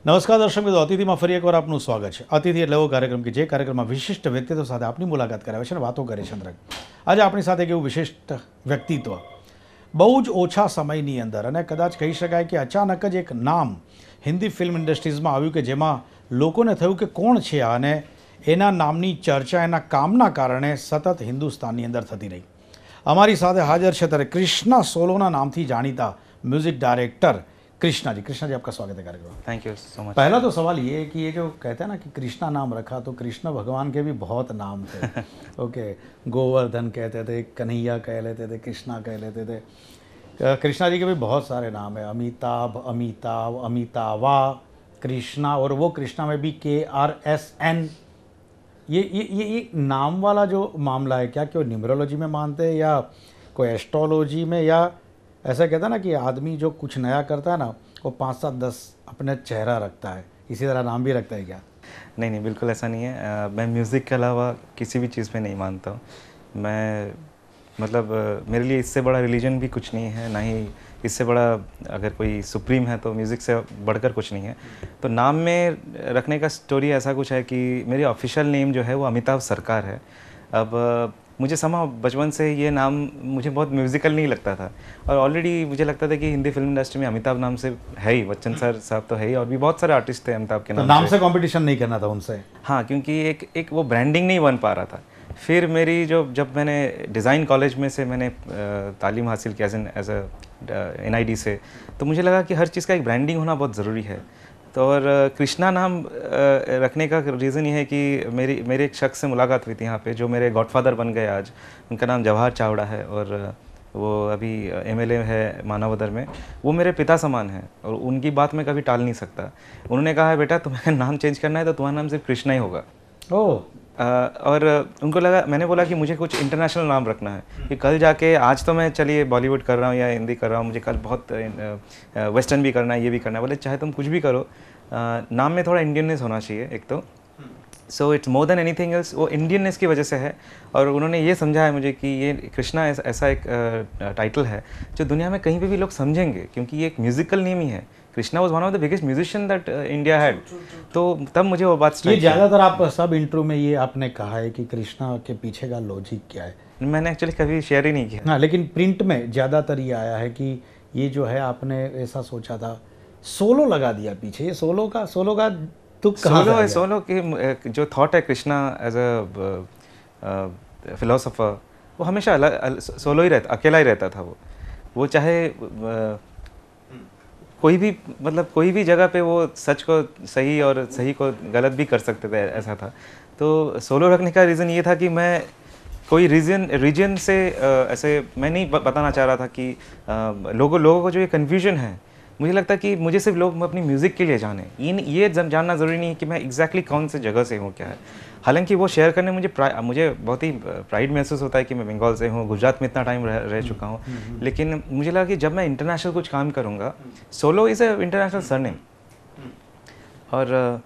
નમસ્કાર દર્શક મિત્રો, અતિથિમાં ફરી એકવાર આપનું સ્વાગત છે. અતિથિ એટલે એવો કાર્યક્રમ કે જે કાર્યક્રમમાં વિશિષ્ટ વ્યક્તિત્વ સાથે આપની મુલાકાત કરાવે છે અને વાતો કરે છે. આજે આપણી સાથે એક એવું વિશિષ્ટ વ્યક્તિત્વ બહુ જ ઓછા સમયની અંદર અને કદાચ કહી શકાય કે અચાનક જ એક નામ હિન્દી ફિલ્મ ઇન્ડસ્ટ્રીઝમાં આવ્યું કે જેમાં લોકોને થયું કે કોણ છે આ, અને એના નામની ચર્ચા એના કામના કારણે સતત હિન્દુસ્તાનની અંદર થતી રહી. અમારી સાથે હાજર છે ત્યારે કૃષ્ણા સોલોના નામથી જાણીતા म्यूजिक डायरेक्टर कृष्णा जी. कृष्णा जी, आपका स्वागत है कार्यक्रम. Thank you so much. पहला तो सवाल ये है कि ये जो कहते हैं ना कि कृष्णा नाम रखा, तो कृष्ण भगवान के भी बहुत नाम थे. ओके, गोवर्धन कहते थे, कन्हैया कह लेते थे, कृष्णा कह लेते थे. कृष्णा जी के भी बहुत सारे नाम है, अमिताभ, अमिताभ, अमितावा, कृष्णा, और वो कृष्णा में भी KRSN. ये नाम वाला जो मामला है, क्या क्यों न्यूमरोलॉजी में मानते हैं या कोई एस्ट्रोलॉजी में, या ऐसा कहता है ना कि आदमी जो कुछ नया करता है ना वो 5, 7, 10 अपने चेहरा रखता है, इसी तरह नाम भी रखता है क्या? नहीं, बिल्कुल ऐसा नहीं है. मैं म्यूज़िक के अलावा किसी भी चीज़ पे नहीं मानता हूँ. मैं मतलब मेरे लिए इससे बड़ा रिलीजन भी कुछ नहीं है, ना ही इससे बड़ा अगर कोई सुप्रीम है तो म्यूज़िक से बढ़कर कुछ नहीं है. तो नाम में रखने का स्टोरी ऐसा कुछ है कि मेरी ऑफिशियल नेम जो है वो अमिताभ सरकार है. अब मुझे समा बचपन से ये नाम मुझे बहुत म्यूज़िकल नहीं लगता था, और ऑलरेडी मुझे लगता था कि हिंदी फिल्म इंडस्ट्री में अमिताभ नाम से है ही, बच्चन सर साहब तो है ही, और भी बहुत सारे आर्टिस्ट थे अमिताभ के नाम से कंपटीशन नहीं करना था उनसे. हाँ, क्योंकि एक वो ब्रांडिंग नहीं बन पा रहा था. फिर मेरी जब मैंने डिज़ाइन कॉलेज में से मैंने तालीम हासिल किया एज अ NID से, तो मुझे लगा कि हर चीज़ का एक ब्रांडिंग होना बहुत ज़रूरी है. तो और कृष्णा नाम रखने का रीज़न ये है कि मेरे एक शख्स से मुलाकात हुई थी यहाँ पे, जो मेरे गॉडफादर बन गए आज. उनका नाम जवाहर चावड़ा है, और वो अभी MLA है मानवदर में. वो मेरे पिता समान है, और उनकी बात मैं कभी टाल नहीं सकता. उन्होंने कहा है, बेटा तुम्हें नाम चेंज करना है तो तुम्हारा नाम सिर्फ कृष्णा ही होगा. ओह. और उनको लगा, मैंने बोला कि मुझे कुछ इंटरनेशनल नाम रखना है, कि कल जाके, आज तो मैं चलिए बॉलीवुड कर रहा हूँ या हिंदी कर रहा हूँ, मुझे कल बहुत वेस्टर्न भी करना है, ये भी करना है. बोले चाहे तुम कुछ भी करो, नाम में थोड़ा इंडियननेस होना चाहिए एक तो. So it's more than anything else. वो इंडियननेस की वजह से है, और उन्होंने ये समझा है मुझे कि ये कृष्णा ऐसा एक टाइटल है जो दुनिया में कहीं पे भी लोग समझेंगे, क्योंकि ये एक म्यूजिकल नेम ही है. Krishna was one of the biggest musician that India had. तो तब मुझे वो बात ये ज़्यादातर आप सब इंटरव्यू में ये आपने कहा है कि कृष्णा के पीछे का लॉजिक क्या है. मैंने एक्चुअली कभी शेयर ही नहीं किया. हाँ, लेकिन प्रिंट में ज़्यादातर ये आया है कि ये जो है आपने ऐसा सोचा था, सोलो लगा दिया पीछे. ये सोलो का तुक कहाँ? सोलो की जो थॉट है कृष्णा एज अ फिलोसोफर, वो हमेशा सोलो ही रहता, अकेला ही रहता था. वो चाहे कोई भी जगह पे वो सच को सही और सही को गलत भी कर सकते थे, ऐसा था. तो सोलो रखने का रीज़न ये था कि मैं कोई रीजन से ऐसे मैं नहीं बताना चाह रहा था कि लोगों को जो ये कन्फ्यूजन है, मुझे लगता है कि मुझे सिर्फ लोग अपनी म्यूज़िक के लिए जाने, ये जानना ज़रूरी नहीं है कि मैं एग्जैक्टली कौन से जगह से हूँ, क्या है. हालांकि वो शेयर करने मुझे बहुत ही प्राइड महसूस होता है कि मैं बंगाल से हूँ, गुजरात में इतना टाइम रह चुका हूँ. लेकिन मुझे लगा कि जब मैं इंटरनेशनल कुछ काम करूँगा, Solo is a international surname, और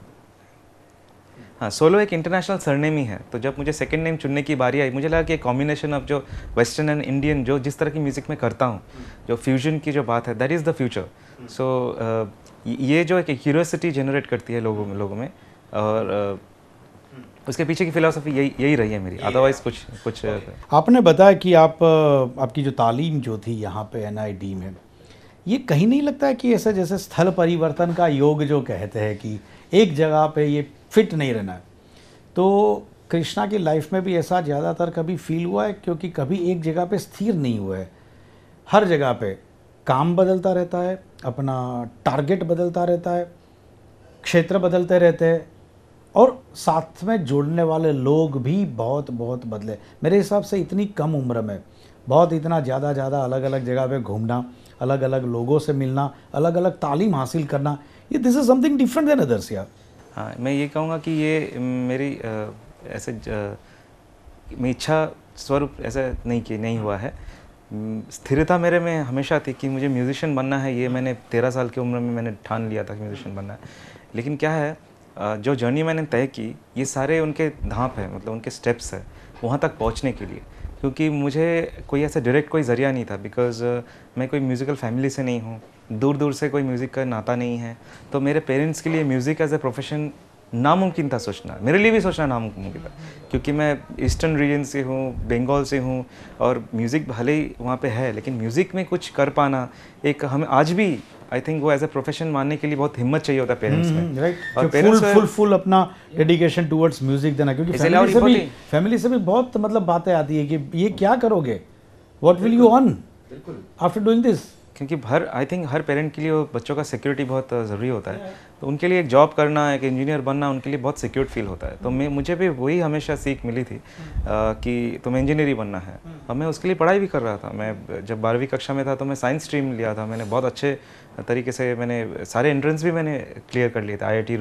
हाँ, सोलो एक इंटरनेशनल सरनेम ही है. तो जब मुझे सेकंड नेम चुनने की बारी आई, मुझे लगा कि कॉम्बिनेशन ऑफ जो वेस्टर्न एंड इंडियन, जो जिस तरह की म्यूज़िक में करता हूँ, जो फ्यूजन की जो बात है, that is the future. So ये जो एक क्यूरियोसिटी जनरेट करती है लोगों में, और उसके पीछे की फिलॉसफी यही रही है मेरी. अदरवाइज कुछ आपने बताया कि आपकी जो तालीम जो थी यहाँ पे NID में, ये कहीं नहीं लगता है कि ऐसा जैसे स्थल परिवर्तन का योग जो कहते हैं कि एक जगह पे ये फिट नहीं रहना है, तो कृष्णा की लाइफ में भी ऐसा ज़्यादातर कभी फील हुआ है? क्योंकि कभी एक जगह पे स्थिर नहीं हुआ है, हर जगह पे काम बदलता रहता है, अपना टारगेट बदलता रहता है, क्षेत्र बदलते रहते हैं, और साथ में जुड़ने वाले लोग भी बहुत बदले. मेरे हिसाब से इतनी कम उम्र में इतना ज़्यादा अलग अलग जगह पे घूमना, अलग अलग लोगों से मिलना, अलग अलग तालीम हासिल करना, ये this is something different than others. यार हाँ, मैं ये कहूँगा कि ये मेरी ऐसे मेरी इच्छा स्वरूप ऐसा नहीं हुआ है. स्थिरता मेरे में हमेशा थी कि मुझे म्यूज़िशियन बनना है. ये मैंने 13 साल की उम्र में मैंने ठान लिया था कि म्यूज़िशियन बनना है. लेकिन क्या है, जो जर्नी मैंने तय की, ये सारे उनके धाप है, मतलब उनके स्टेप्स है वहाँ तक पहुँचने के लिए. क्योंकि मुझे कोई ऐसा डायरेक्ट कोई ज़रिया नहीं था, बिकॉज मैं कोई म्यूज़िकल फैमिली से नहीं हूँ, दूर दूर से कोई म्यूज़िक का नाता नहीं है। तो मेरे पेरेंट्स के लिए म्यूज़िक एज ए प्रोफेशन नामुमकिन था सोचना, मेरे लिए भी सोचना नामुमकिन था, क्योंकि मैं ईस्टर्न रीजन से हूँ, बंगाल से हूँ, और म्यूज़िक भले ही वहाँ पे है, लेकिन म्यूज़िक में कुछ कर पाना एक हमें आज भी आई थिंक वो एज ए प्रोफेशन मानने के लिए बहुत हिम्मत चाहिए होता है पेरेंट्स में। राइट, और पेरेंट्स फुल अपना डेडिकेशन टुवर्ड्स म्यूजिक देना, क्योंकि फैमिली से भी बहुत मतलब बातें आती है कि ये क्या करोगे, what will you earn after doing this, क्योंकि आई थिंक हर पेरेंट के लिए वो बच्चों का सिक्योरिटी बहुत ज़रूरी होता है। तो उनके लिए एक जॉब करना, एक इंजीनियर बनना उनके लिए बहुत सिक्योर्ड फील होता है। तो मुझे भी वही हमेशा सीख मिली थी कि तुम्हें इंजीनियर ही बनना है, और मैं उसके लिए पढ़ाई भी कर रहा था। मैं जब 12वीं कक्षा में था तो मैं साइंस स्ट्रीम लिया था, मैंने बहुत अच्छे तरीके से मैंने सारे एंट्रेंस भी मैंने क्लियर कर लिए थे। IIT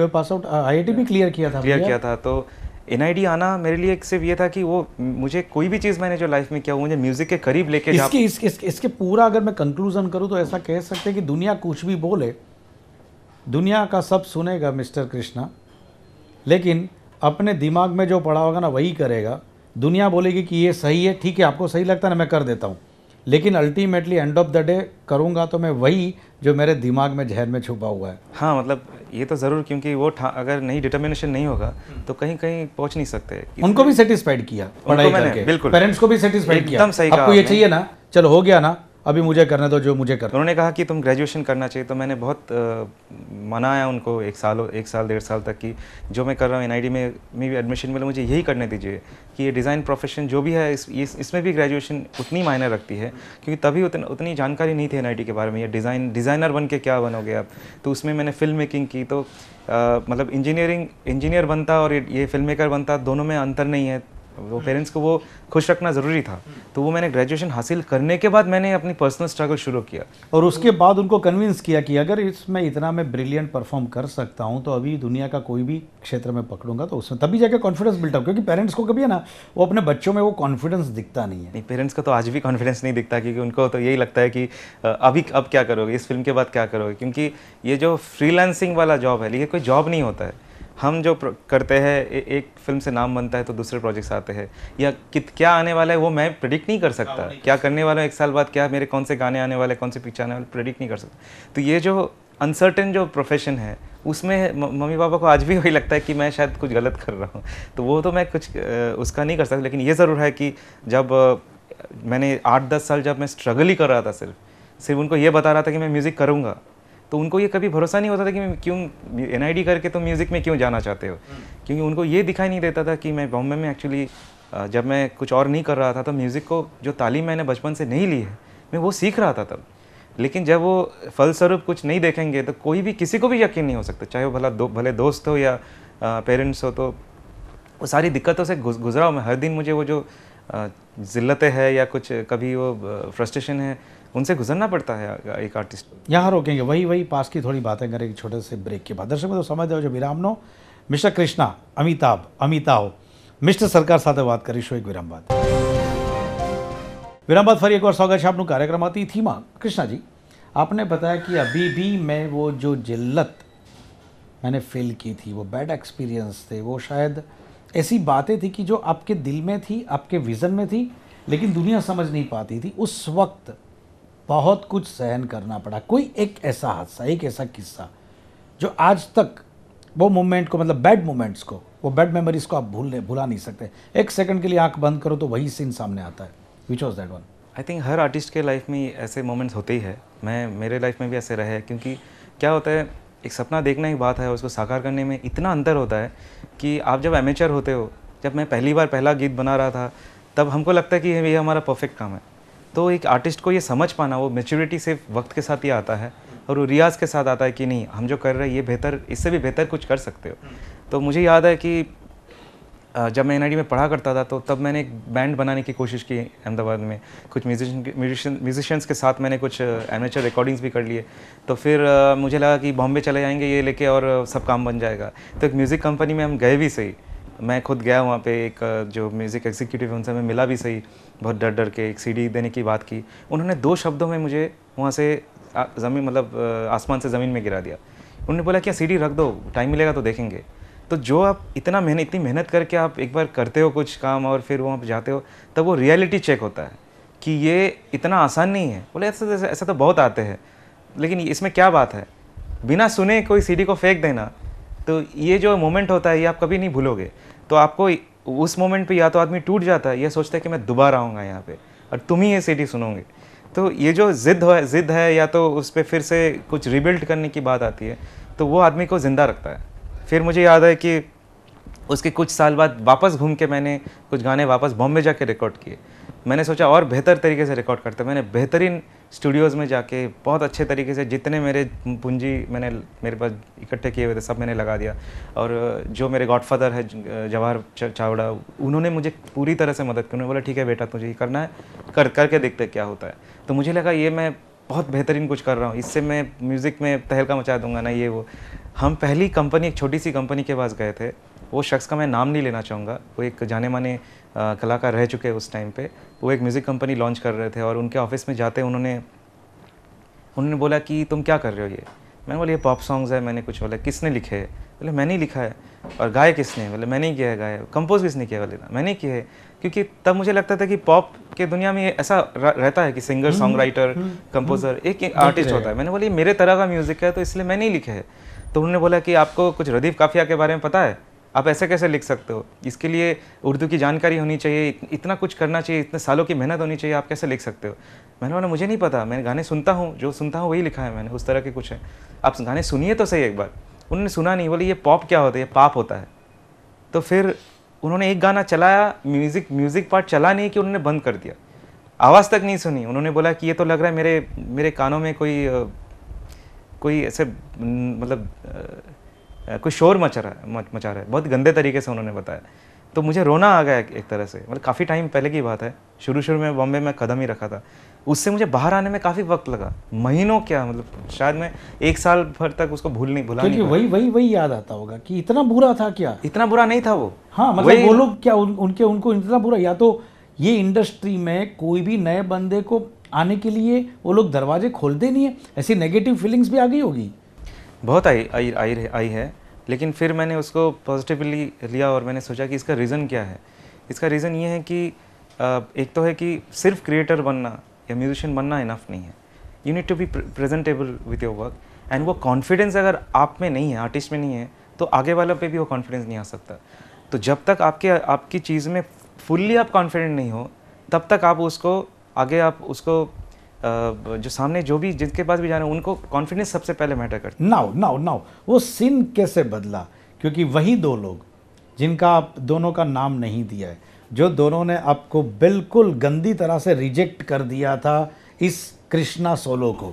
IIT भी क्लियर किया था। तो NID आना मेरे लिए सिर्फ ये था कि वो मुझे कोई भी चीज़ मैंने जो लाइफ में किया वो मुझे म्यूज़िक के करीब लेके इसके पूरा अगर मैं कंक्लूजन करूँ तो ऐसा कह सकते हैं कि दुनिया कुछ भी बोले, दुनिया का सब सुनेगा मिस्टर कृष्णा, लेकिन अपने दिमाग में जो पड़ा होगा ना वही करेगा। दुनिया बोलेगी कि ये सही है, ठीक है, आपको सही लगता है ना, मैं कर देता हूँ, लेकिन ultimately end of the day करूँगा तो मैं वही जो मेरे दिमाग में जहर में छुपा हुआ है। हाँ, मतलब ये तो ज़रूर, क्योंकि वो अगर नहीं डिटर्मिनेशन नहीं होगा तो कहीं कहीं पहुँच नहीं सकते। उनको भी सेटिस्फाइड किया पढ़ाई करके, बिल्कुल, पेरेंट्स को भी सेटिस्फाइड किया, एकदम सही कहा आपको ये चाहिए ना, चलो हो गया ना, अभी मुझे करने दो जो मुझे करना। उन्होंने कहा कि तुम ग्रेजुएशन करना चाहिए, तो मैंने बहुत मनाया उनको एक साल 1.5 साल तक कि जो मैं कर रहा हूँ NID में भी एडमिशन मिले, मुझे यही करने दीजिए कि ये डिज़ाइन प्रोफेशन जो भी है इसमें भी ग्रेजुएशन उतनी मायने रखती है, क्योंकि तभी उतनी जानकारी नहीं थी NID के बारे में। ये डिज़ाइनर बन के क्या बनोगे आप, तो उसमें मैंने फिल्म मेकिंग की। तो मतलब इंजीनियर बनता और ये फिल्म मेकर बनता, दोनों में अंतर नहीं है। वो पेरेंट्स को वो खुश रखना ज़रूरी था, तो वो मैंने ग्रेजुएशन हासिल करने के बाद मैंने अपनी पर्सनल स्ट्रगल शुरू किया, और उसके बाद उनको कन्विंस किया कि अगर इसमें इतना मैं ब्रिलियंट परफॉर्म कर सकता हूं तो अभी दुनिया का कोई भी क्षेत्र में पकड़ूंगा तो उसमें तभी जाके कॉन्फिडेंस बिल्ट अप। क्योंकि पेरेंट्स को कभी है ना, वो अपने बच्चों में वो कॉन्फिडेंस दिखता नहीं है। नहीं, पेरेंट्स को तो आज भी कॉन्फिडेंस नहीं दिखता, क्योंकि उनको तो यही लगता है कि अब क्या करोगे, इस फिल्म के बाद क्या करोगे, क्योंकि ये जो फ्रीलांसिंग वाला जॉब है, ये कोई जॉब नहीं होता है। हम जो करते हैं, एक फिल्म से नाम बनता है तो दूसरे प्रोजेक्ट्स आते हैं, या क्या आने वाला है वो मैं प्रेडिक्ट नहीं कर सकता, क्या करने वाला हूँ 1 साल बाद, क्या मेरे कौन से गाने आने वाले, कौन से पिक्चर आने वाले, प्रेडिक्ट नहीं कर सकता। तो ये जो अनसर्टेन जो प्रोफेशन है उसमें मम्मी पापा को आज भी वही लगता है कि मैं शायद कुछ गलत कर रहा हूँ, तो वो तो मैं कुछ उसका नहीं कर सकता। लेकिन ये ज़रूर है कि जब मैंने 8-10 साल जब मैं स्ट्रगल ही कर रहा था, सिर्फ उनको ये बता रहा था कि मैं म्यूज़िक करूँगा, तो उनको ये कभी भरोसा नहीं होता था कि मैं क्यों NID करके तो म्यूज़िक में क्यों जाना चाहते हो, क्योंकि उनको ये दिखाई नहीं देता था कि मैं बॉम्बे में एक्चुअली जब मैं कुछ और नहीं कर रहा था तो म्यूज़िक को जो तालीम मैंने बचपन से नहीं ली है, मैं वो सीख रहा था तब। लेकिन जब वो फलस्वरूप कुछ नहीं देखेंगे तो कोई भी, किसी को भी यकीन नहीं हो सकता, चाहे वो भले दोस्त हो या पेरेंट्स हो। तो वो सारी दिक्कतों से गुजरा हूँ मैं। हर दिन मुझे वो जो ज़िल्लतें हैं या कुछ कभी वो फ्रस्ट्रेशन है, उनसे गुजरना पड़ता है एक आर्टिस्ट। यहाँ रोकेंगे, वही पास की थोड़ी बातें करेंगे छोटे से ब्रेक के बाद। दर्शक तो समझ दो जो विरामनो मिस्टर कृष्णा अमिताभ मिस्टर सरकार साथ बात करी शो एक विराम बाद फरी एक बार स्वागत है आपનું कार्यक्रम अतिथिમાં। कृष्णा जी, आपने बताया कि अभी भी मैं वो जो जिल्लत मैंने फील की थी, वो बैड एक्सपीरियंस थे, वो शायद ऐसी बातें थी कि जो आपके दिल में थी, आपके विज़न में थी, लेकिन दुनिया समझ नहीं पाती थी। उस वक्त बहुत कुछ सहन करना पड़ा। कोई एक ऐसा हादसा, एक ऐसा किस्सा जो आज तक वो मोमेंट को, मतलब बैड मोमेंट्स को, वो बैड मेमोरीज को आप भुला नहीं सकते। एक सेकंड के लिए आंख बंद करो तो वही सीन सामने आता है। Which was that one? I think हर आर्टिस्ट के लाइफ में ऐसे मोमेंट्स होते ही है। मेरे लाइफ में भी ऐसे रहे, क्योंकि क्या होता है, एक सपना देखना एक बात है, उसको साकार करने में इतना अंतर होता है कि आप जब एमेचर होते हो, जब मैं पहली बार पहला गीत बना रहा था, तब हमको लगता है कि ये हमारा परफेक्ट काम है। तो एक आर्टिस्ट को ये समझ पाना, वो मैच्योरिटी सिर्फ वक्त के साथ ही आता है, और वो रियाज के साथ आता है कि नहीं, हम जो कर रहे हैं ये बेहतर, इससे भी बेहतर कुछ कर सकते हो। तो मुझे याद है कि जब मैं NID में पढ़ा करता था, तो तब मैंने एक बैंड बनाने की कोशिश की अहमदाबाद में। कुछ म्यूजिशियंस के साथ मैंने कुछ एमेचर रिकॉर्डिंग्स भी कर लिए। तो फिर मुझे लगा कि बॉम्बे चले जाएंगे ये लेके और सब काम बन जाएगा। तो एक म्यूज़िक कंपनी में हम गए भी सही, मैं खुद गया वहाँ पे, एक जो म्यूज़िक एग्जीक्यूटिव उनसे मैं मिला भी सही, बहुत डर के एक CD देने की बात की। उन्होंने 2 शब्दों में मुझे वहाँ से ज़मीन, मतलब आसमान से ज़मीन में गिरा दिया। उन्होंने बोला क्या CD रख दो, टाइम मिलेगा तो देखेंगे। तो जो आप इतनी मेहनत करके आप एक बार करते हो कुछ काम और फिर वहाँ पे जाते हो, तब वो रियलिटी चेक होता है कि ये इतना आसान नहीं है। बोले ऐसा तो बहुत आते हैं, लेकिन इसमें क्या बात है, बिना सुने कोई सीडी को फेंक देना, तो ये जो मोमेंट होता है ये आप कभी नहीं भूलोगे। तो आपको उस मोमेंट पे या तो आदमी टूट जाता है, ये सोचता है कि मैं दोबारा आऊँगा यहाँ पे और तुम ही ये सीडी सुनोगे। तो ये जो ज़िद है या तो उस पर फिर से कुछ रिबिल्ड करने की बात आती है, तो वो आदमी को ज़िंदा रखता है। फिर मुझे याद है कि उसके कुछ साल बाद वापस घूम के मैंने कुछ गाने वापस बॉम्बे जाके रिकॉर्ड किए। मैंने सोचा और बेहतर तरीके से रिकॉर्ड करते, मैंने बेहतरीन स्टूडियोज़ में जाके बहुत अच्छे तरीके से जितने मेरे पूंजी मेरे पास इकट्ठे किए हुए थे सब मैंने लगा दिया। और जो मेरे गॉडफादर है जवाहर चावड़ा, उन्होंने मुझे पूरी तरह से मदद की। उन्होंने बोला ठीक है बेटा तुझे ये करना है, करके देखते क्या होता है। तो मुझे लगा ये मैं बहुत बेहतरीन कुछ कर रहा हूँ, इससे मैं म्यूज़िक में तहलका मचा दूंगा ना ये वो। हम पहली कंपनी, एक छोटी सी कंपनी के पास गए थे, वो शख्स का मैं नाम नहीं लेना चाहूँगा, वो एक जाने माने कलाकार रह चुके उस टाइम पे। वो एक म्यूज़िक कंपनी लॉन्च कर रहे थे और उनके ऑफिस में जाते उन्होंने बोला कि तुम क्या कर रहे हो ये। मैंने बोला ये पॉप सॉन्ग्स है। मैंने कुछ बोला किसने लिखे है, बोले मैंने ही लिखा है। और गाए किसने, बोले मैंने ही किया है। गाए कंपोज किसने किया, बोले मैंने ही किया है। क्योंकि तब मुझे लगता था कि पॉप के दुनिया में ऐसा रहता है कि सिंगर सॉन्ग राइटर कंपोजर एक आर्टिस्ट होता है। मैंने बोला ये मेरे तरह का म्यूज़िक है तो इसलिए मैंने ही लिखे है। तो उन्होंने बोला कि आपको कुछ रदीफ काफिया के बारे में पता है, आप ऐसे कैसे लिख सकते हो, इसके लिए उर्दू की जानकारी होनी चाहिए, इतना कुछ करना चाहिए, इतने सालों की मेहनत होनी चाहिए, आप कैसे लिख सकते हो। मैंने बोला मुझे नहीं पता, मैं गाने सुनता हूँ, जो सुनता हूँ वही लिखा है मैंने, उस तरह के कुछ है, आप गाने सुनिए तो सही एक बार। उन्होंने सुना नहीं, बोले ये पॉप क्या होता है, ये पाप होता है। तो फिर उन्होंने एक गाना चलाया, म्यूज़िक पार्ट चला नहीं कि उन्होंने बंद कर दिया, आवाज़ तक नहीं सुनी। उन्होंने बोला कि ये तो लग रहा है मेरे कानों में कोई ऐसे मतलब कोई शोर मचा रहा है। बहुत गंदे तरीके से उन्होंने बताया। तो मुझे रोना आ गया एक तरह से। मतलब काफ़ी टाइम पहले की बात है, शुरू में बॉम्बे में कदम ही रखा था। उससे मुझे बाहर आने में काफ़ी वक्त लगा, महीनों क्या, मतलब शायद मैं 1 साल भर तक उसको भुला नहीं। क्योंकि वही याद आता होगा कि इतना बुरा था क्या। इतना बुरा नहीं था वो। हाँ मतलब वो लोग क्या उनको इतना बुरा, या तो ये इंडस्ट्री में कोई भी नए बंदे को आने के लिए वो लोग दरवाजे खोलते नहीं है, ऐसी नेगेटिव फीलिंग्स भी आ गई होगी। बहुत आई है, लेकिन फिर मैंने उसको पॉजिटिवली लिया और मैंने सोचा कि इसका रीज़न क्या है। इसका रीज़न ये है कि एक तो है कि सिर्फ क्रिएटर बनना या म्यूजिशियन बनना इनफ नहीं है, you need to be presentable with your work. And वो कॉन्फिडेंस अगर आप में नहीं है, आर्टिस्ट में नहीं है, तो आगे वाला पे भी वो कॉन्फिडेंस नहीं आ सकता। तो जब तक आपकी चीज़ में फुल्ली आप कॉन्फिडेंट नहीं हो, तब तक आप उसको जो सामने जो भी जिनके पास भी जाना है उनको कॉन्फिडेंस सबसे पहले मैटर करता है। नाउ वो सीन कैसे बदला, क्योंकि वही 2 लोग जिनका आप दोनों का नाम नहीं दिया है, जो दोनों ने आपको बिल्कुल गंदी तरह से रिजेक्ट कर दिया था इस कृष्णा सोलो को,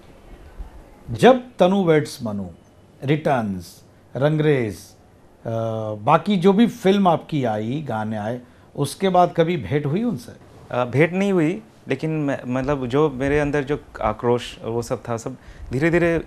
जब तनु वेड्स मनु, रिटर्न्स, रंगरेज, बाकी जो भी फिल्म आपकी आई, गाने आए, उसके बाद कभी भेंट हुई उनसे? भेंट नहीं हुई, लेकिन मतलब जो मेरे अंदर जो आक्रोश वो सब था, सब धीरे धीरे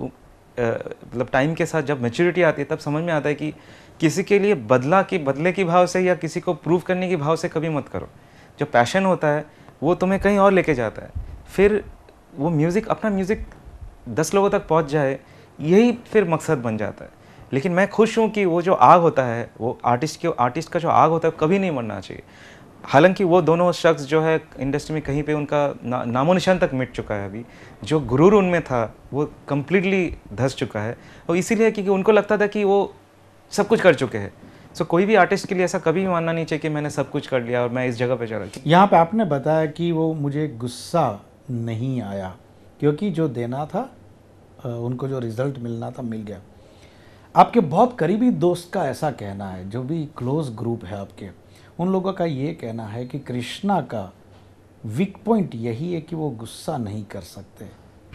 मतलब टाइम के साथ जब मैच्योरिटी आती है तब समझ में आता है कि किसी के लिए बदले की भाव से या किसी को प्रूव करने की भाव से कभी मत करो। जो पैशन होता है वो तुम्हें कहीं और लेके जाता है। फिर वो अपना म्यूज़िक 10 लोगों तक पहुंच जाए, यही फिर मकसद बन जाता है। लेकिन मैं खुश हूँ कि वो जो आग होता है, वो आर्टिस्ट का जो आग होता है कभी नहीं मरना चाहिए। हालांकि वो दोनों शख्स जो है इंडस्ट्री में कहीं पे उनका नामो निशान तक मिट चुका है। अभी जो गुरूर उनमें था वो कम्प्लीटली धंस चुका है, और इसीलिए क्योंकि उनको लगता था कि वो सब कुछ कर चुके हैं। सो कोई भी आर्टिस्ट के लिए ऐसा कभी भी मानना नहीं चाहिए कि मैंने सब कुछ कर लिया और मैं इस जगह पे चला। यहाँ पे आपने बताया कि वो मुझे गुस्सा नहीं आया क्योंकि जो देना था उनको जो रिजल्ट मिलना था मिल गया। आपके बहुत करीबी दोस्त का ऐसा कहना है, जो भी क्लोज ग्रुप है आपके, उन लोगों का ये कहना है कि कृष्णा का वीक पॉइंट यही है कि वो गुस्सा नहीं कर सकते।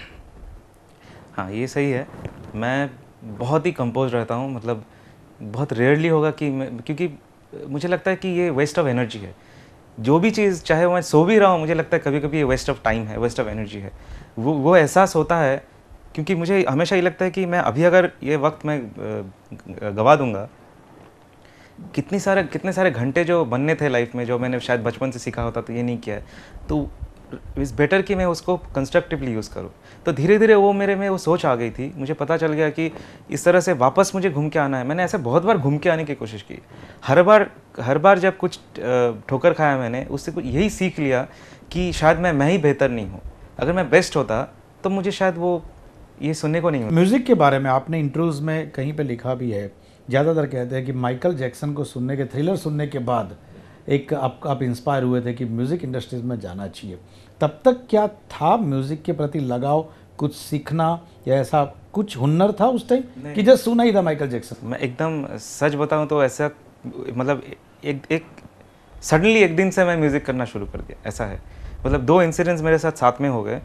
हाँ ये सही है, मैं बहुत ही कंपोज रहता हूँ। मतलब बहुत रेयरली होगा कि क्योंकि मुझे लगता है कि ये वेस्ट ऑफ एनर्जी है। जो भी चीज़, चाहे मैं सो भी रहा हूँ, मुझे लगता है कभी कभी ये वेस्ट ऑफ टाइम है, वेस्ट ऑफ एनर्जी है। वो एहसास होता है क्योंकि मुझे हमेशा ये लगता है कि मैं अभी अगर ये वक्त मैं गवा दूंगा, कितने सारे घंटे जो बनने थे लाइफ में, जो मैंने शायद बचपन से सीखा होता तो ये नहीं किया है, तो इज़ बेटर कि मैं उसको कंस्ट्रक्टिवली यूज़ करूँ। तो धीरे धीरे वो मेरे में वो सोच आ गई थी, मुझे पता चल गया कि इस तरह से वापस मुझे घूम के आना है। मैंने ऐसे बहुत बार घूम के आने की कोशिश की। हर बार जब कुछ ठोकर खाया मैंने, उससे कुछ यही सीख लिया कि शायद मैं ही बेहतर नहीं हूँ। अगर मैं बेस्ट होता तो मुझे शायद वो ये सुनने को नहीं मिलता। म्यूज़िक के बारे में आपने इंटरव्यूज़ में कहीं पे लिखा भी है, ज़्यादातर कहते हैं कि माइकल जैक्सन को सुनने के, थ्रिलर सुनने के बाद एक आप इंस्पायर हुए थे कि म्यूज़िक इंडस्ट्रीज में जाना चाहिए। तब तक क्या था म्यूज़िक के प्रति लगाव, कुछ सीखना या ऐसा कुछ हुनर था उस टाइम कि जस्ट सुना ही था माइकल जैक्सन? मैं एकदम सच बताऊं तो ऐसा, मतलब एक सडनली एक दिन से मैं म्यूज़िक करना शुरू कर दिया, ऐसा है। मतलब 2 इंसिडेंट्स मेरे साथ में हो गए।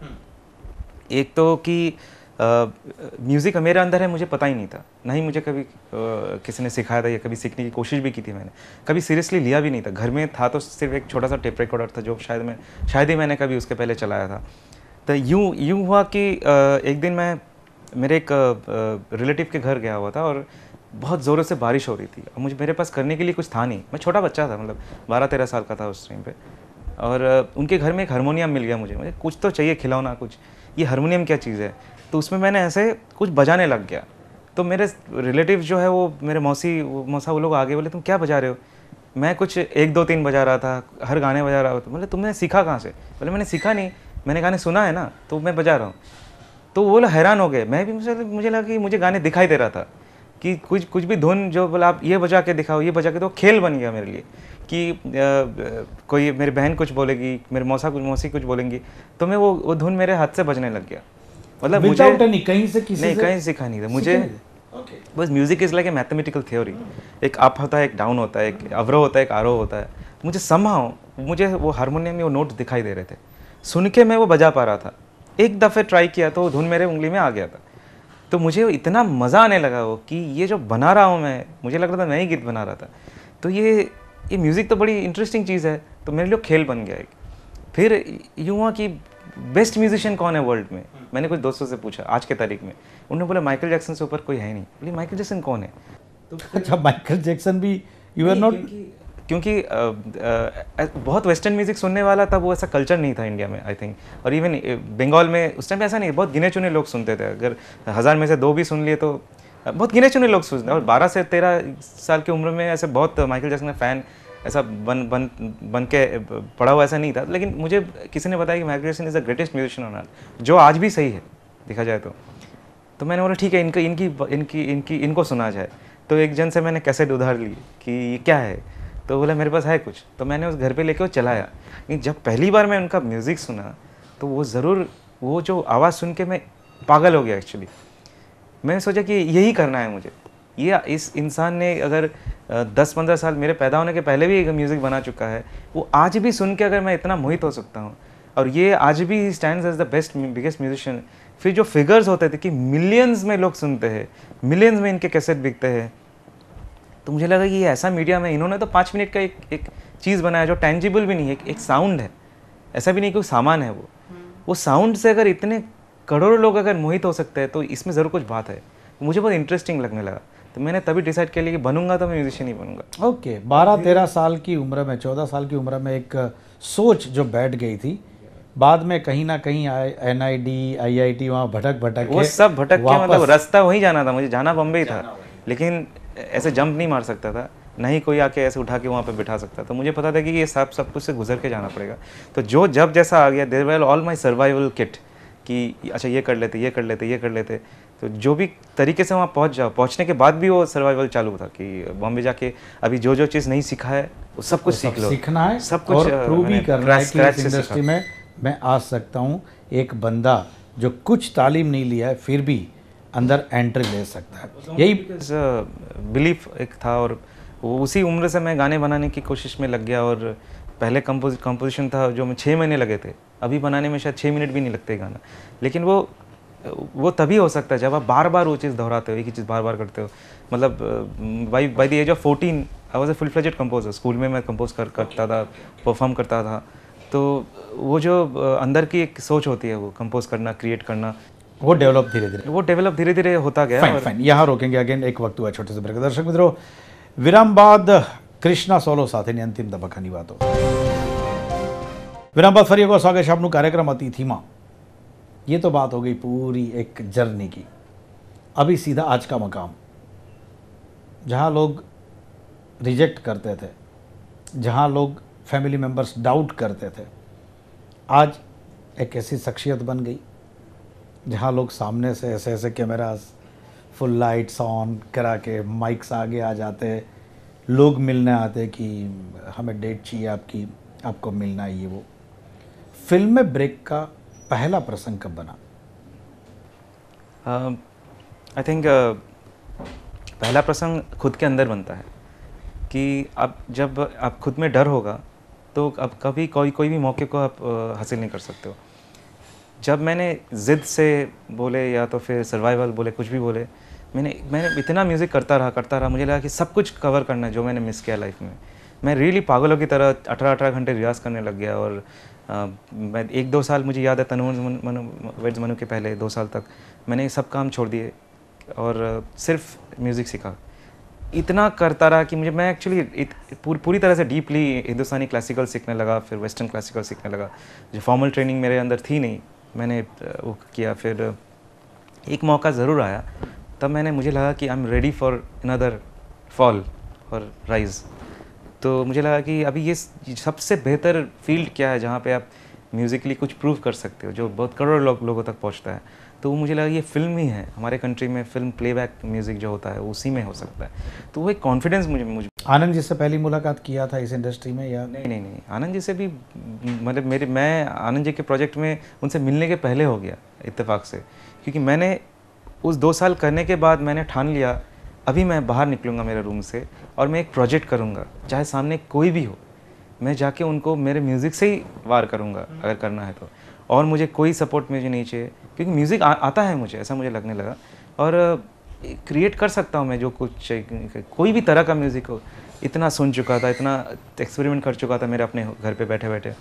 एक तो कि म्यूज़िक मेरे अंदर है, मुझे पता ही नहीं था, ना ही मुझे कभी किसी ने सिखाया था या कभी सीखने की कोशिश भी की थी मैंने, कभी सीरियसली लिया भी नहीं था। घर में था तो सिर्फ एक छोटा सा टेप रिकॉर्डर था जो शायद ही मैंने कभी उसके पहले चलाया था। तो यूँ हुआ कि एक दिन मैं मेरे एक रिलेटिव के घर गया हुआ था और बहुत ज़ोरों से बारिश हो रही थी। और मेरे पास करने के लिए कुछ था नहीं, मैं छोटा बच्चा था, मतलब 12-13 साल का था उस टाइम पे। और उनके घर में एक हारमोनियम मिल गया मुझे कुछ तो चाहिए, खिलौना कुछ, ये हारमोनियम क्या चीज़ है। तो उसमें मैंने ऐसे कुछ बजाने लग गया। तो मेरे रिलेटिव जो है वो मेरे मौसा वो लोग आगे बोले, तुम क्या बजा रहे हो? मैं कुछ 1 2 3 बजा रहा था, हर गाने बजा रहा था। बोले तुमने सीखा कहाँ से? बोले मैंने सीखा नहीं, मैंने गाने सुना है ना, तो मैं बजा रहा हूँ। तो वो लोग हैरान हो गए। मैं भी मुझे लगा कि मुझे गाने दिखाई दे रहा था कि कुछ भी धुन जो बोला आप ये बजा के दिखाओ, ये बजा के, तो खेल बन गया मेरे लिए कि कोई मेरी बहन कुछ बोलेगी, मेरे मौसी कुछ बोलेंगी, तो मैं वो धुन मेरे हाथ से बजने लग गया। मतलब मुझे कहीं से कहीं सीखा नहीं था मुझे। बस music is like a mathematical theory, एक अप होता है, एक डाउन होता है, एक अवरोह होता है, एक आरोह होता है। मुझे समहाउ मुझे वो हारमोनियम में वो नोट्स दिखाई दे रहे थे, सुन के मैं वो बजा पा रहा था। एक दफ़े ट्राई किया तो वो धुन मेरे उंगली में आ गया था। तो मुझे इतना मज़ा आने लगा वो कि ये जो बना रहा हूँ मैं, मुझे लग रहा था मैं ही गीत बना रहा था। तो ये म्यूज़िक तो बड़ी इंटरेस्टिंग चीज़ है, तो मेरे लिए खेल बन गया एक। फिर यूँ हुआ कि बेस्ट म्यूजिशियन कौन है वर्ल्ड में? मैंने कुछ दोस्तों से पूछा आज के तारीख में, उन्होंने बोला माइकल जैक्सन से ऊपर कोई है नहीं। बोले माइकल जैक्सन कौन है? तो अच्छा, माइकल जैक्सन भी यू आर नॉट? क्योंकि बहुत वेस्टर्न म्यूजिक सुनने वाला था, वो ऐसा कल्चर नहीं था इंडिया में आई थिंक। और इवन बंगाल में उस टाइम पे ऐसा नहीं, बहुत गिने चुने लोग सुनते थे। अगर 1000 में से 2 भी सुन लिए तो बहुत गिने चुने लोग सुनते। और 12 से 13 साल की उम्र में ऐसे बहुत माइकल जैक्सन का फ़ैन ऐसा बन के पड़ा हुआ ऐसा नहीं था। लेकिन मुझे किसी ने बताया कि Michael Jackson is the greatest musician on earth, जो आज भी सही है देखा जाए तो मैंने बोला ठीक है, इनको सुना जाए। तो एक जन से मैंने कैसेट उधार ली कि ये क्या है, तो बोला मेरे पास है कुछ। तो मैंने उस घर पे लेके वो चलाया। लेकिन जब पहली बार मैं उनका म्यूज़िक सुना तो वो ज़रूर, वो जो आवाज़ सुन के मैं पागल हो गया एक्चुअली। मैंने सोचा कि यही करना है मुझे। ये इस इंसान ने अगर 10-15 साल मेरे पैदा होने के पहले भी एक म्यूज़िक बना चुका है, वो आज भी सुन के अगर मैं इतना मोहित हो सकता हूँ, और ये आज भी stands as the biggest musician. फिर जो फिगर्स होते थे कि मिलियंस में लोग सुनते हैं, मिलियंस में इनके कैसेट बिकते हैं, तो मुझे लगा कि ये ऐसा मीडियम है। इन्होंने तो 5 मिनट का एक चीज़ बनाया जो टेंजिबल भी नहीं है, एक साउंड है, ऐसा भी नहीं कोई सामान है। वो साउंड से अगर इतने करोड़ों लोग अगर मोहित हो सकते हैं तो इसमें ज़रूर कुछ बात है। मुझे बहुत इंटरेस्टिंग लगने लगा, तो मैंने तभी डिसाइड किया कि बनूंगा तो मैं म्यूजिशियन ही बनूंगा। ओके, 12-13 साल की उम्र में, 14 साल की उम्र में एक सोच जो बैठ गई थी, बाद में कहीं ना कहीं NID IIT वहाँ भटक वो सब भटक के, मतलब रास्ता वहीं जाना था, मुझे जाना बम्बई था, लेकिन ऐसे जंप नहीं मार सकता था, नहीं कोई आके ऐसे उठा के वहाँ पे बिठा सकता। तो मुझे पता था कि ये सब कुछ से गुजर के जाना पड़ेगा। तो जब जैसा आ गया, there were all my survival kit कि अच्छा ये कर लेते। तो जो भी तरीके से वहाँ पहुँचने के बाद भी वो सर्वाइवल चालू था कि बॉम्बे जाके अभी जो चीज़ नहीं सीखा है वो सब कुछ सीख लो, सीखना है, सब कुछ और प्रूव भी करना है कि इस इंडस्ट्री में मैं आ सकता हूँ। एक बंदा जो कुछ तालीम नहीं लिया है फिर भी अंदर एंट्री ले सकता है, यही बिलीफ एक था। और उसी उम्र से मैं गाने बनाने की कोशिश में लग गया। और पहले कंपोजिशन था जो मैं 6 महीने लगे थे, अभी बनाने में शायद 6 मिनट भी नहीं लगते गाना। लेकिन वो तभी हो सकता है जब आप बार बार वो चीज़ दोहराते हो, एक ही चीज़ बार बार करते हो। मतलब by the age of 14 I was a full fledged composer. School में मैं कंपोज करता था, परफॉर्म करता था। तो वो जो अंदर की एक सोच होती है, वो कंपोज करना, क्रिएट करना, वो डेवलप धीरे धीरे होता गया। फाइन, यहाँ रोकेंगे अगेन, एक वक्त हुआ छोटे से ब्रेक। दर्शक मित्रों, विराम बाद कृष्णा सोलो साथी ने अंतिम तबक्कानी वातो। विराम बाद फरी स्वागत है आपनू कार्यक्रम अतिथि में। ये तो बात हो गई पूरी एक जर्नी की। अभी सीधा आज का मकाम, जहाँ लोग रिजेक्ट करते थे, जहाँ लोग फैमिली मेम्बर्स डाउट करते थे, आज एक ऐसी शख्सियत बन गई जहाँ लोग सामने से ऐसे ऐसे कैमरास फुल लाइट्स ऑन करा के माइक्स आगे आ जाते, लोग मिलने आते कि हमें डेट चाहिए आपकी, आपको मिलना है। ये वो फिल्म में ब्रेक का पहला प्रसंग कब बना? आई थिंक पहला प्रसंग खुद के अंदर बनता है कि अब जब आप खुद में डर होगा तो अब कभी कोई भी मौके को आप हासिल नहीं कर सकते हो। जब मैंने ज़िद से बोले या तो फिर सर्वाइवल बोले, कुछ भी बोले, मैंने इतना म्यूज़िक करता रहा, मुझे लगा कि सब कुछ कवर करना है जो मैंने मिस किया लाइफ में। मैं रियली पागलों की तरह 18 घंटे रियाज़ करने लग गया। और मैं 1-2 साल, मुझे याद है तनु वेड्स मनु के पहले 2 साल तक मैंने सब काम छोड़ दिए और सिर्फ म्यूज़िक सीखा। इतना करता रहा कि मैं एक्चुअली पूरी तरह से डीपली हिंदुस्तानी क्लासिकल सीखने लगा, फिर वेस्टर्न क्लासिकल सीखने लगा। जो फॉर्मल ट्रेनिंग मेरे अंदर थी नहीं, मैंने वो किया। फिर एक मौका ज़रूर आया, तब मुझे लगा कि I am ready for another fall और राइज़। तो मुझे लगा कि अभी ये सबसे बेहतर फील्ड क्या है जहाँ पे आप म्यूज़िकली कुछ प्रूव कर सकते हो, जो बहुत करोड़ लोगों तक पहुँचता है। तो मुझे लगा ये फिल्म ही है। हमारे कंट्री में फिल्म प्लेबैक म्यूज़िक जो होता है उसी में हो सकता है। तो वो एक कॉन्फिडेंस मुझे आनंद जी से पहली मुलाकात किया था इस इंडस्ट्री में या नहीं, आनंद जी से भी मतलब मैं आनंद जी के प्रोजेक्ट में उनसे मिलने के पहले हो गया इत्तेफाक से, क्योंकि मैंने उस 2 साल करने के बाद मैंने ठान लिया अभी मैं बाहर निकलूँगा मेरे रूम से और मैं एक प्रोजेक्ट करूँगा, चाहे सामने कोई भी हो, मैं जाके उनको मेरे म्यूज़िक से ही वार करूँगा अगर करना है तो। और मुझे कोई सपोर्ट मुझे नहीं चाहिए, क्योंकि म्यूज़िक आता है मुझे, ऐसा मुझे लगने लगा। और क्रिएट कर सकता हूँ मैं जो कुछ, कोई भी तरह का म्यूज़िक हो। इतना सुन चुका था, इतना एक्सपेरिमेंट कर चुका था मेरे अपने घर पे बैठे बैठे।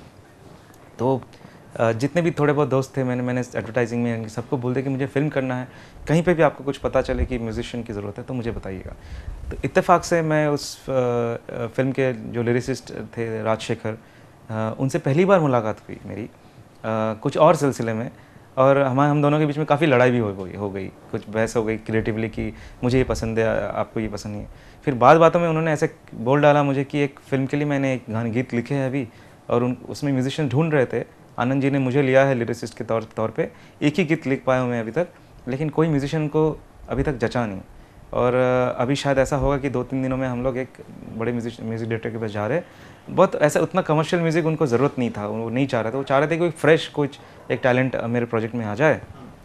तो जितने भी थोड़े बहुत दोस्त थे, मैंने एडवर्टाइजिंग में सबको बोल दिया कि मुझे फ़िल्म करना है, कहीं पे भी आपको कुछ पता चले कि म्यूजिशियन की ज़रूरत है तो मुझे बताइएगा। तो इत्तेफाक से मैं उस फिल्म के जो लिरिसिस्ट थे राजशेखर, उनसे पहली बार मुलाकात हुई मेरी कुछ और सिलसिले में। और हम दोनों के बीच में काफ़ी लड़ाई भी हो गई, कुछ बहस हो गई क्रिएटिवली कि मुझे ये पसंद है, आपको ये पसंद नहीं है। फिर बातों में उन्होंने ऐसे बोल डाला मुझे कि एक फ़िल्म के लिए मैंने एक गीत लिखे हैं अभी, और उसमें म्यूजिशियन ढूंढ रहे थे। आनंद जी ने मुझे लिया है लिरिसिस्ट के तौर पे। एक ही गीत लिख पाया हूँ मैं अभी तक, लेकिन कोई म्यूजिशियन को अभी तक जचा नहीं। और अभी शायद ऐसा होगा कि 2-3 दिनों में हम लोग एक बड़े म्यूजिक डायरेक्टर के पास जा रहे हैं। बहुत ऐसा उतना कमर्शियल म्यूज़िक उनको ज़रूरत नहीं था, वो नहीं चाह रहे थे। वो चाह रहे थे कोई फ्रेश कुछ एक टैलेंट मेरे प्रोजेक्ट में आ जाए।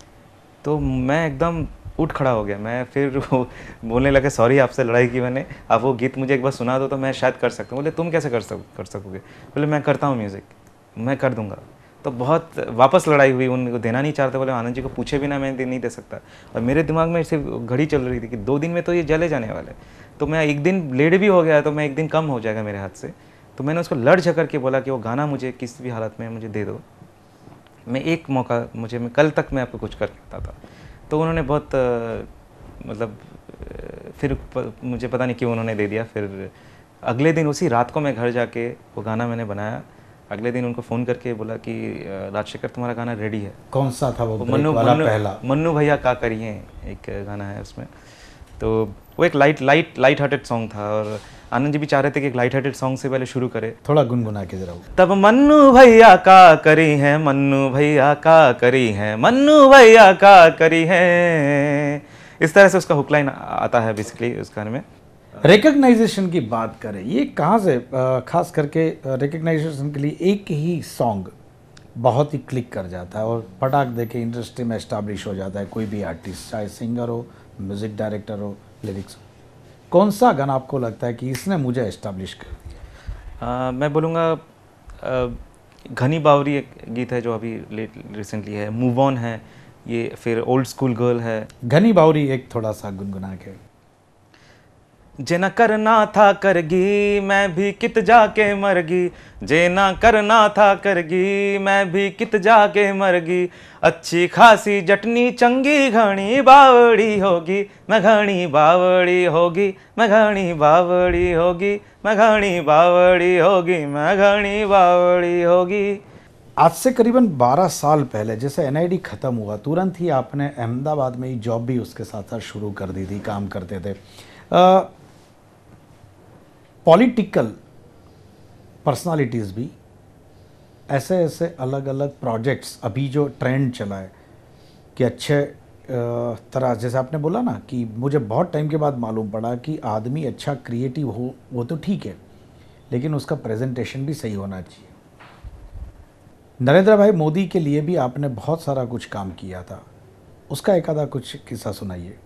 तो मैं एकदम उठ खड़ा हो गया। मैं फिर बोलने लगे सॉरी आपसे लड़ाई की मैंने, आप वो गीत मुझे एक बार सुना दो तो मैं शायद कर सकता हूँ। बोले तुम कैसे कर सकोगे? बोले मैं करता हूँ म्यूज़िक, मैं कर दूँगा। तो बहुत वापस लड़ाई हुई, उनको देना नहीं चाहते। बोले आनंद जी को पूछे बिना मैं नहीं दे सकता। और मेरे दिमाग में सिर्फ घड़ी चल रही थी कि 2 दिन में तो ये जले जाने वाले। तो मैं एक दिन लेट भी हो गया तो मैं एक दिन कम हो जाएगा मेरे हाथ से। तो मैंने उसको लड़ झगड़ के बोला कि वो गाना मुझे किसी भी हालत में मुझे दे दो, मैं एक मौका मैं कल तक मैं आपको कुछ कर सकता था। तो उन्होंने बहुत मतलब फिर मुझे पता नहीं क्यों उन्होंने दे दिया। फिर अगले दिन उसी रात को मैं घर जाके वो गाना मैंने बनाया। अगले दिन उनको फ़ोन करके बोला कि राजशेखर तुम्हारा गाना रेडी है। कौन सा था वो? पहला मन्नू भैया का करिए एक गाना है उसमें। तो वो एक लाइट हार्टेड सॉन्ग था और आनंद जी भी चाह रहे थे कि एक लाइट हार्टेड सॉन्ग से पहले शुरू करे। थोड़ा गुनगुना के जरा। तब मन्नू भैया का करी है, मन्नू भैया का करी है, मन्नू भैया का करी है। इस तरह से उसका हुकलाइन आता है बेसिकली उस गाने में। रिकग्नाइजेशन की बात करें, ये कहाँ से खास करके रिकग्नाइजेशन के लिए एक ही सॉन्ग बहुत ही क्लिक कर जाता है और पटाख देके इंडस्ट्री में एस्टैब्लिश हो जाता है? कोई भी आर्टिस्ट, चाहे सिंगर हो, म्यूज़िक डायरेक्टर हो, लिरिक्स हो, कौन सा गाना आपको लगता है कि इसने मुझे एस्टैब्लिश कर दिया? मैं बोलूँगा घनी बावरी एक गीत है जो अभी रिसेंटली है, मूव ऑन है ये, फिर ओल्ड स्कूल गर्ल है। घनी बावरी एक थोड़ा सा गुनगुना के। जे ना करना था करगी मैं भी कित जाके मरगी, जे ना करना था करगी मैं भी कित जाके मरगी, अच्छी खासी जटनी चंगी घनी बावड़ी होगी, मैं घनी बावड़ी होगी, मैं घनी बावड़ी होगी, मैं घनी बावड़ी होगी, मैं घनी बावड़ी होगी। आज से करीबन 12 साल पहले जैसे एनआईडी ख़त्म हुआ तुरंत ही आपने अहमदाबाद में ही जॉब भी उसके साथ साथ शुरू कर दी थी, काम करते थे। पॉलिटिकल पर्सनालिटीज़ भी ऐसे ऐसे अलग अलग प्रोजेक्ट्स, अभी जो ट्रेंड चला है कि अच्छे तरह, जैसे आपने बोला ना कि मुझे बहुत टाइम के बाद मालूम पड़ा कि आदमी अच्छा क्रिएटिव हो वो तो ठीक है, लेकिन उसका प्रेजेंटेशन भी सही होना चाहिए। नरेंद्र भाई मोदी के लिए भी आपने बहुत सारा कुछ काम किया था, उसका एक आधा कुछ किस्सा सुनाइए।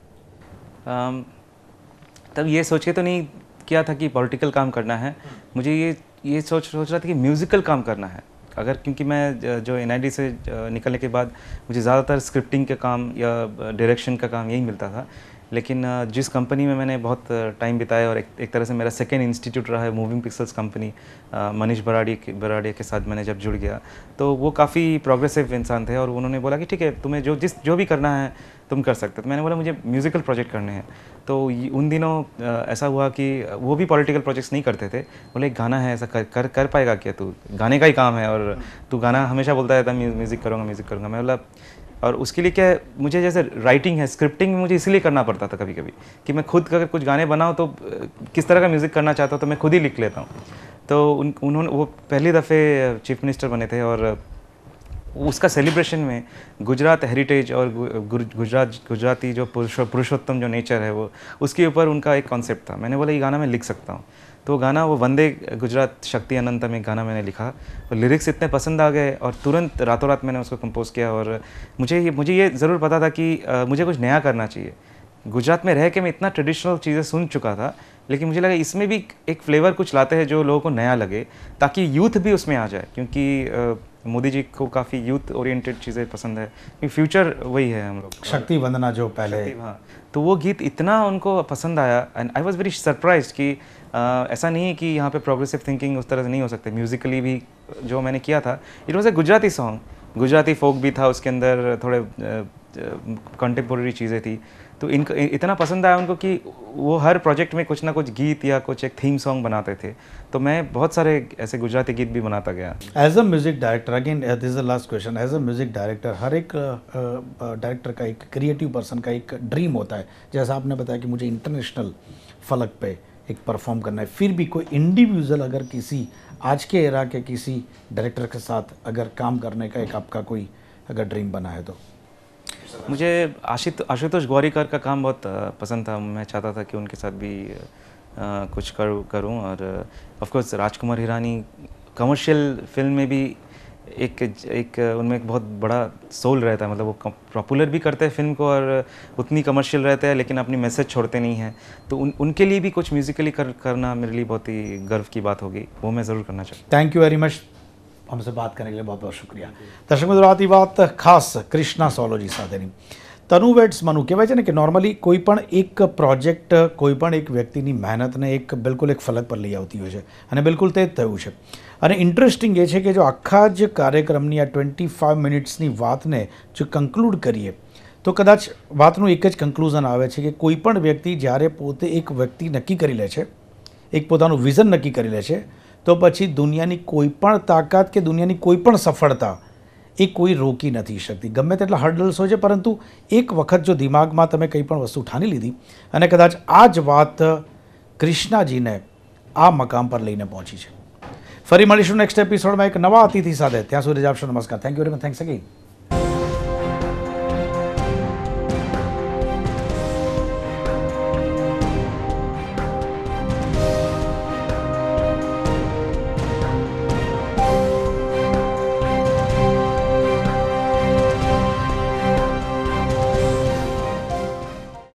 तब ये सोच के तो नहीं किया था कि पॉलिटिकल काम करना है, मुझे ये सोच रहा था कि म्यूज़िकल काम करना है। अगर क्योंकि मैं जो एनआईडी से निकलने के बाद मुझे ज़्यादातर स्क्रिप्टिंग का काम या डायरेक्शन का काम यही मिलता था, लेकिन जिस कंपनी में मैंने बहुत टाइम बिताया और एक तरह से मेरा सेकेंड इंस्टीट्यूट रहा है moving pixels company, Manish Barari के साथ मैंने जब जुड़ गया तो वो काफ़ी प्रोग्रेसिव इंसान थे और उन्होंने बोला कि ठीक है तुम्हें जो भी करना है तुम कर सकते हो। तो मैंने बोला मुझे म्यूज़िकल प्रोजेक्ट करने हैं। तो उन दिनों ऐसा हुआ कि वो भी पॉलिटिकल प्रोजेक्ट्स नहीं करते थे, बोले एक गाना है ऐसा कर पाएगा क्या, तू गाने का ही काम है और तू गाना हमेशा बोलता रहता म्यूज़िक करूँगा। मैं बोला और उसके लिए क्या है, मुझे जैसे राइटिंग है, स्क्रिप्टिंग मुझे इसलिए करना पड़ता था कभी कभी कि मैं खुद अगर कुछ गाने बनाऊँ तो किस तरह का म्यूज़िक करना चाहता हूँ तो मैं खुद ही लिख लेता हूँ। तो उन्होंने वो पहली दफ़े चीफ मिनिस्टर बने थे और उसका सेलिब्रेशन में गुजरात हेरिटेज और गुजराती जो पुरुषोत्तम जो नेचर है वो उसके ऊपर उनका एक कॉन्सेप्ट था। मैंने बोला ये गाना मैं लिख सकता हूँ। तो गाना वो वंदे गुजरात शक्ति अनंतम एक गाना मैंने लिखा और लिरिक्स इतने पसंद आ गए और तुरंत रातों रात मैंने उसको कंपोज किया। और मुझे ये ज़रूर पता था कि मुझे कुछ नया करना चाहिए। गुजरात में रह के मैं इतना ट्रेडिशनल चीज़ें सुन चुका था, लेकिन मुझे लगा इसमें भी एक फ्लेवर कुछ लाते हैं जो लोगों को नया लगे ताकि यूथ भी उसमें आ जाए, क्योंकि मोदी जी को काफ़ी यूथ ओरिएंटेड चीज़ें पसंद है क्योंकि फ्यूचर वही है हम लोग। शक्ति वंदना जो पहले, हाँ, तो वो गीत इतना उनको पसंद आया and I was very surprised कि ऐसा नहीं है कि यहाँ पे प्रोग्रेसिव थिंकिंग उस तरह से नहीं हो सकते। म्यूज़िकली भी जो मैंने किया था it was a Gujarati song, Gujarati folk भी था उसके अंदर, थोड़े कंटेम्पोरेरी चीज़ें थी। तो इनको इतना पसंद आया उनको कि वो हर प्रोजेक्ट में कुछ ना कुछ गीत या कुछ एक थीम सॉन्ग बनाते थे। तो मैं बहुत सारे ऐसे गुजराती गीत भी बनाता गया। As a music director, again this is the last question, as a music director हर एक डायरेक्टर का, एक क्रिएटिव पर्सन का एक ड्रीम होता है। जैसा आपने बताया कि मुझे इंटरनेशनल फलक पे एक परफॉर्म करना है, फिर भी कोई इंडिविजुअल अगर किसी आज के एरा के किसी डायरेक्टर के साथ अगर काम करने का एक आपका कोई अगर ड्रीम बना है तो? मुझे आशुतोष गौरीकर का काम बहुत पसंद था। मैं चाहता था कि उनके साथ भी कुछ करूं और of course Rajkumar Hirani commercial film में भी एक उनमें एक बहुत बड़ा सोल रहता है, मतलब वो पॉपुलर भी करते हैं फिल्म को और उतनी कमर्शियल रहते हैं लेकिन अपनी मैसेज छोड़ते नहीं हैं। तो उनके लिए भी कुछ म्यूज़िकली करना मेरे लिए बहुत ही गर्व की बात होगी, वो मैं ज़रूर करना चाहूँगा। थैंक यू वेरी मच, हमसे बात करने के लिए बहुत बहुत शुक्रिया। दर्शक मित्रों, आती बात खास कृष्णा सोलो जी સાથેની તનુ વેડ્સ મનુ કહેવાય છે ને કે નોર્મલી કોઈ પણ એક પ્રોજેક્ટ, કોઈ પણ એક વ્યક્તિની મહેનતને એક બિલકુલ એક ફલક પર લઈ આવતી હોય છે અને બિલકુલ તે જ થયું છે। અને ઇન્ટરેસ્ટિંગ એ છે કે જો આખા જ કાર્યક્રમની આ 25 મિનિટ્સની વાતને જો કન્ક્લુડ કરીએ તો કદાચ વાતનું એક જ કન્ક્લુઝન આવે છે કે કોઈ પણ વ્યક્તિ જ્યારે પોતે એક વ્યક્તિ નક્કી કરી લે છે, એક પોતાનું વિઝન નક્કી કરી લે છે, તો પછી દુનિયાની કોઈ પણ તાકાત કે દુનિયાની કોઈ પણ સફળતા એ કોઈ રોકી નથી શકતી। ગમે તેટલા હર્ડલ્સ હોય છે, પરંતુ એક વખત જો દિમાગમાં તમે કંઈ પણ વસ્તુ ઠાની લીધી અને કદાચ આ જ વાત કૃષ્ણાજીને આ મકામ પર લઈને પહોંચી છે। ફરી મળીશું નેક્સ્ટ એપિસોડમાં એક નવા અતિથિ સાથે, ત્યાં સુધી આપશો નમસ્કાર। Thank you very much, thanks again.